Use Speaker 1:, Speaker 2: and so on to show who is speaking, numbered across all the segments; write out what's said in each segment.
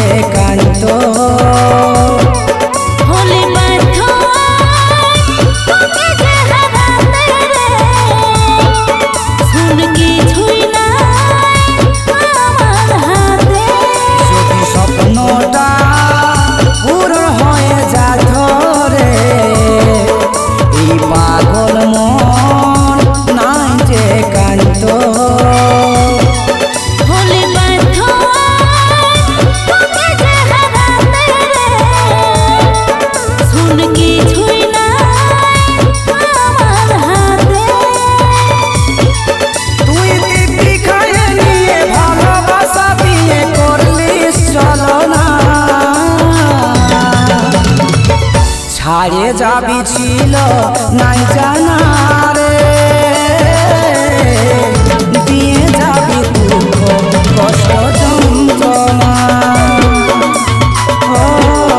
Speaker 1: কান্ত
Speaker 2: হলে বাধ্য তোকে যে হারাতে রে শুন কিছুই নাই আমার হাতে
Speaker 1: যদি স্বপ্নটা পূরণ হয়ে যাত রে এই পাগল মন নাই যে কান্ত
Speaker 2: হলে বাধ্য তোকে যে হারাতে রে শুন কিছুই নাই আমার হাতে
Speaker 1: তুই দিব্যি খাইয়ে নিয়ে ভালোবাসা বিয়ে করলিস চলো না ছাড়ে যাবি ছিল নাই জানা রে দিয়ে যাবি দুঃখ কষ্ট যন্ত্রণা ও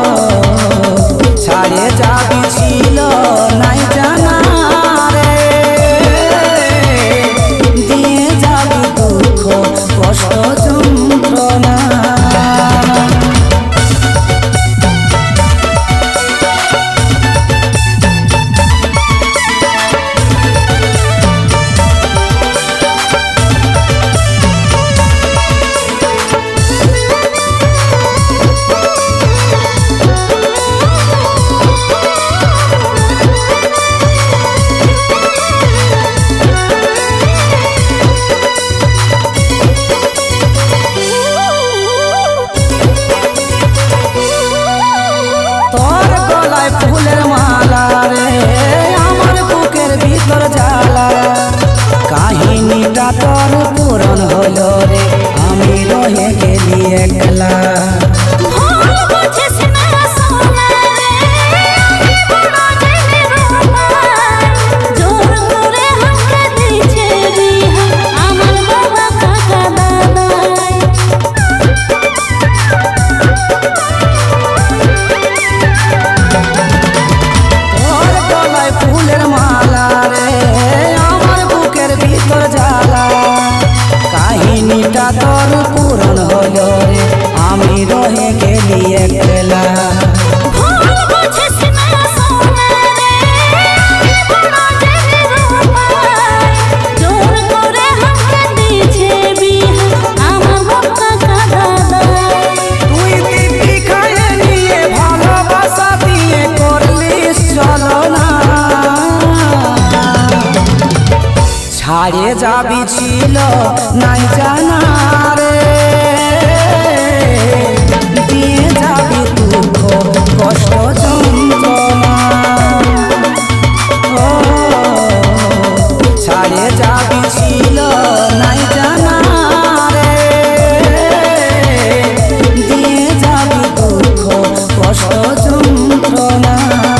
Speaker 1: ছাড়ে যাবি ছিল নাই জানা রে দিয়ে যাবি দুঃখ কষ্ট যন্ত্রণা তোর গলায় ফুলের মালা রে আমার বুকের ভিতর জ্বালা কাহিনীটা তোর পূরণ হলো রে আমি রহে গেলি একলা
Speaker 2: ভুল বুঝিস না সোনা রে আমি বড় জেনে রোপাই জোর করে হাঁকা দিছে বিহা আমার বাবা কাকা দাদাই
Speaker 1: তোর গলায় ফুলের মালা রে আমার বুকের ভিতর জ্বালা কাহিনীটা তোর পূরণ হলো রে আমি রহে গেলি একলা
Speaker 2: ভুল বুঝিস না সোনা রে আমি বড় জেনে রোপাই জোর করে হাঁকা দিছে বিহা আমার বাবা কাকা দাদাই
Speaker 1: তুই দিব্যি খাইয়ে নিয়ে ভালোবাসা বিয়ে করলিস চলো না ছাড়ে যাবি ছিল নাই জানা রে দিয়ে যাবি দুঃখ কষ্ট যন্ত্রণা ও ছাড়ে যাবি ছিল নাই জানা রে দিয়ে যাবি দুঃখ কষ্ট যন্ত্রণা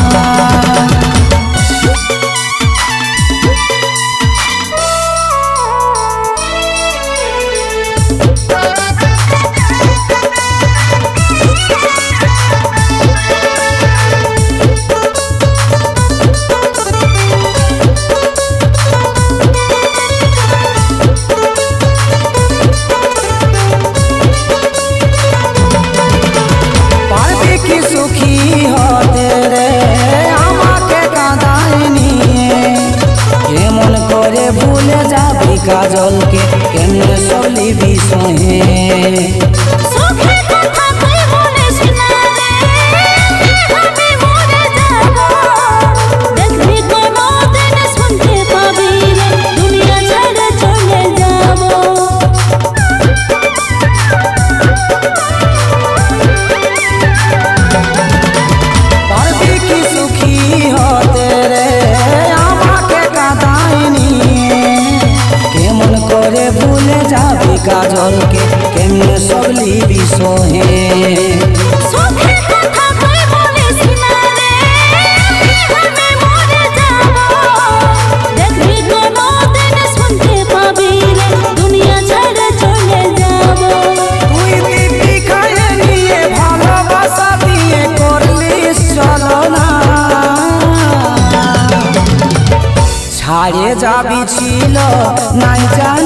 Speaker 1: পারবি কি সুখী হতে রে আমাকে কাঁদায় নিয়ে কেমন করে ভুলে যাবি কাজলকে কেমনে চলিবি সহে
Speaker 2: সুখের কথা তুই বলিস না রে আমি মরে যাব দেখবি কোনদিন শুনতে পাবি রে দুনিয়া ছেড়ে চলে যাব
Speaker 1: পারবি কি সুখী হতে রে আমাকে কাঁদায় নিয়ে কেমন করে ভুলে যাবি কাজলকে কেমনে চলিবি সহে
Speaker 2: সুখের কথা তুই বলিস না রে আমি মরে যাব দেখবি কোনদিন শুনতে পাবি রে দুনিয়া ছেড়ে চলে যাব
Speaker 1: তুই দিব্যি খাইয়ে নিয়ে ভালোবাসা বিয়ে করলিস চলো না ছাড়ে যাবি ছিল নাই জানা